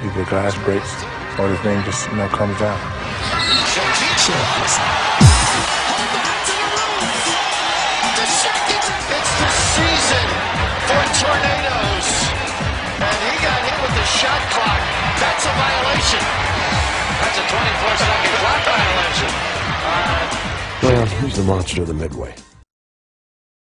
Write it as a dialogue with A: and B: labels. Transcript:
A: either glass breaks or the thing just, comes down.
B: It's the season for tornadoes. And he got hit with the shot clock. That's a violation. That's a 24-second clock violation.
C: Well, he's the monster of the midway.